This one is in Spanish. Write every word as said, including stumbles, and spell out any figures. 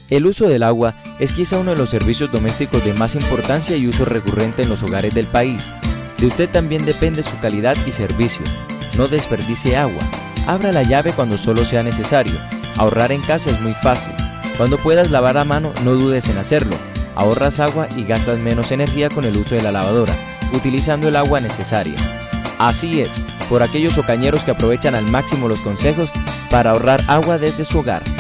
El uso del agua es quizá uno de los servicios domésticos de más importancia y uso recurrente en los hogares del país. De usted también depende su calidad y servicio. No desperdicie agua. Abra la llave cuando solo sea necesario. Ahorrar en casa es muy fácil. Cuando puedas lavar a mano, no dudes en hacerlo. Ahorras agua y gastas menos energía con el uso de la lavadora, utilizando el agua necesaria. Así es, por aquellos hogañeros que aprovechan al máximo los consejos para ahorrar agua desde su hogar.